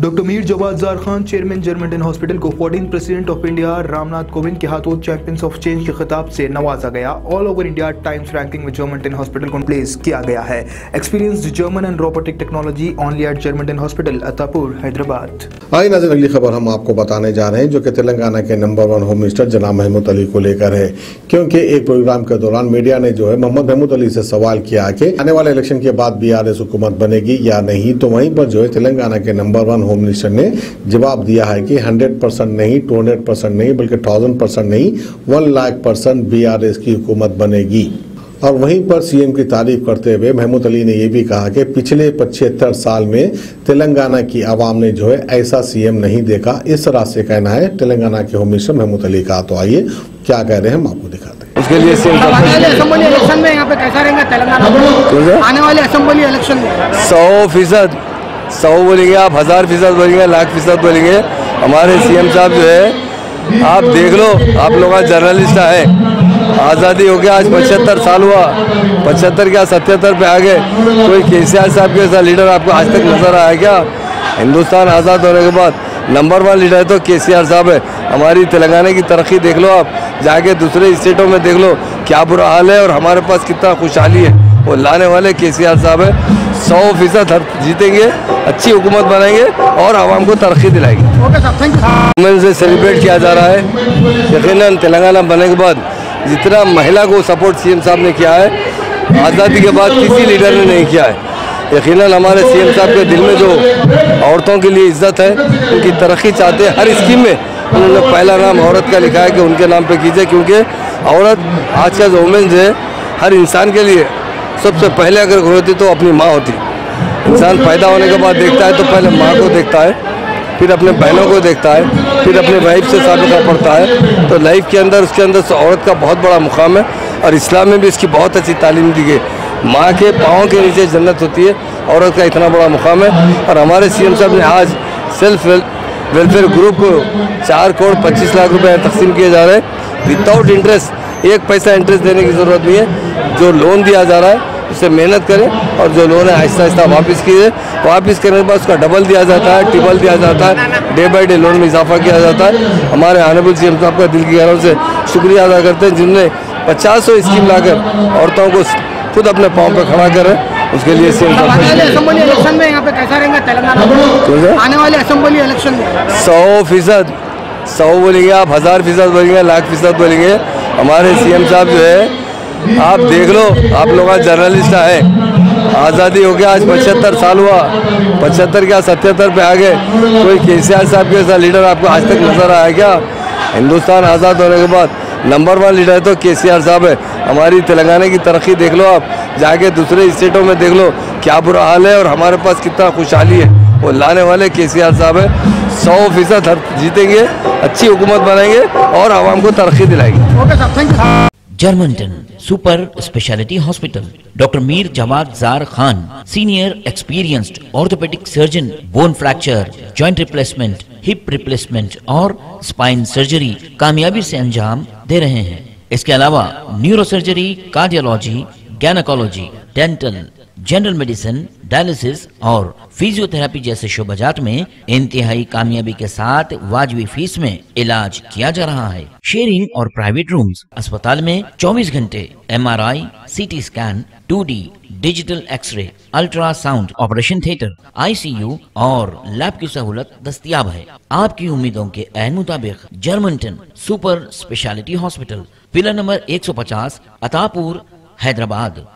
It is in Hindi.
Doctor Mir Jawad Jar Khan chairman Germanten hospital को 14th president of India Ramnath Kovind के हाथों चैंपियंस ऑफ चेंज के खिताब से नवाजा गया। All over India Times ranking में जर्मंटन हॉस्पिटल को प्लेस किया गया है। Experienced German and robotic technology only at Germanten hospital Attapur Hyderabad. आई नाज़रीन, अगली खबर हम आपको बताने जा रहे हैं जो कि तेलंगाना के नंबर 1 होम मिनिस्टर जनाब महमूद अली को लेकर है, क्योंकि एक प्रोग्राम के दौरान मीडिया ने जो है मोहम्मद महमूद अली से सवाल किया कि आने वाले इलेक्शन के बाद BRS हुकूमत बनेगी या नहीं, तो वहीं पर जो है तेलंगाना के नंबर 1 होम मिनिस्टर ने जवाब दिया है कि 100% नहीं, 200% नहीं, बल्कि 1000% नहीं, 1,00,000% BRS की हुकूमत बनेगी। और वहीं पर सीएम की तारीफ करते हुए महमूद अली ने यह भी कहा कि पिछले 75 साल में तेलंगाना की आवाम ने जो है ऐसा सीएम नहीं देखा। इस तरह से कहना है तेलंगाना के होम मिनिस्टर महमूद अली का। तो आइए क्या कह रहे हैं हम आपको दिखाते हैं। उसके लिए असेंबली इलेक्शन में यहाँ पे कैसा रहेगा तेलंगाना आने वाले असेंबली इलेक्शन में? 100% 100 बोलेंगे आप, 1000% बोलेंगे, 1,00,000% बोलेंगे। हमारे सीएम साहब जो है, आप देख लो, आप लोग आज जर्नलिस्ट हैं, आज़ादी हो गया आज 75 साल हुआ, 75 क्या 77 पे आ गए। कोई केसीआर साहब के जैसा लीडर आपको आज तक नजर आया क्या? हिंदुस्तान आज़ाद होने के बाद नंबर 1 लीडर तो केसीआर साहब है। हमारी तेलंगाना की तरक्की देख लो, आप जाके दूसरे स्टेटों में देख लो क्या बुरा हाल है और हमारे पास कितना खुशहाली है। वो लाने वाले केसीआर साहब है। 100% जीतेंगे, अच्छी हुकूमत बनाएंगे और आवाम को तरक्की दिलाएंगे। वुमेन से सेलिब्रेट किया जा रहा है। यकीनन तेलंगाना बनने के बाद जितना महिला को सपोर्ट सीएम साहब ने किया है, आज़ादी के बाद किसी लीडर ने नहीं किया है। यकीनन हमारे सीएम साहब के दिल में जो औरतों के लिए इज्जत है, उनकी तरक्की चाहते हैं। हर स्कीम में उन्होंने पहला नाम औरत का लिखा है कि उनके नाम पे कीजिए, क्योंकि औरत आज का जो वुमेन है, हर इंसान के लिए सबसे पहले अगर होती तो अपनी माँ होती। इंसान पैदा होने के बाद देखता है तो पहले माँ को देखता है, फिर अपने बहनों को देखता है, फिर अपने वाइफ से साबिका पड़ता है। तो लाइफ के अंदर उसके अंदर औरत का बहुत बड़ा मुकाम है और इस्लाम में भी इसकी बहुत अच्छी तालीम दी गई। माँ के पाँव के नीचे जन्नत होती है, औरत का इतना बड़ा मुकाम है। और हमारे सीएम साहब ने आज सेल्फ वेलफेयर ग्रुप को 4 करोड़ 25 लाख रुपए तकसीम किए जा रहे हैं विदाउट इंटरेस्ट। 1 पैसा इंटरेस्ट देने की ज़रूरत नहीं है। जो लोन दिया जा रहा है उससे मेहनत करें और जो लोन है आहिस्ता आहिस्ता वापस कीजिए। वापस करने के बाद उसका डबल दिया जाता है, ट्रिपल दिया जाता है, डे बाई डे लोन में इजाफा किया जाता है। हमारे ऑनरेबल सीएम साहब का दिल की गहराइयों से शुक्रिया अदा करते हैं, जिनने 50 स्कीम लाकर औरतों को खुद अपने पाँव पर खड़ा करें। उसके लिए असेंबली इलेक्शन में यहाँ पे कैसा रहेगा तेलंगाना आने वाले असेंबली इलेक्शन में? 100% 100 बोलेंगे आप, 1000% बोलेंगे, 1,00,000% बोलेंगे। हमारे सीएम साहब जो है, आप देख लो, आप लोग आज जर्नलिस्ट हैं, आज़ादी हो गया आज 75 साल हुआ, 75 क्या 77 पे आ गए। कोई केसीआर साहब के जैसा लीडर आपको आज तक नजर आया क्या? हिंदुस्तान आज़ाद होने के बाद नंबर 1 लीडर तो केसीआर साहब है। हमारी तेलंगाना की तरक्की देख लो, आप जाके दूसरे स्टेटों में देख लो क्या बुरा हाल है और हमारे पास कितना खुशहाली है। वो लाने वाले केसीआर साहब है। 100% जीतेंगे, अच्छी हुकूमत बनाएंगे और आवाम को तरक्की दिलाएंगे। Germanten super speciality hospital, doctor Mir Jawad Jar Khan, senior experienced orthopaedic surgeon, bone fracture, joint replacement, hip replacement और स्पाइन सर्जरी कामयाबी से अंजाम दे रहे हैं। इसके अलावा neuro surgery, cardiology, gynaecology, dental, general medicine, dialysis और फिजियोथेरेपी जैसे शोबाजात में इंतहाई कामयाबी के साथ वाजबी फीस में इलाज किया जा रहा है। शेयरिंग और प्राइवेट रूम्स, अस्पताल में 24 घंटे MRI, CT scan, 2D digital x-ray, ultrasound, operation theatre, ICU और लैब की सहूलत दस्तयाब है। आपकी उम्मीदों के ऐन मुताबिक Germanten super speciality hospital, pillar number 150, Attapur, Hyderabad.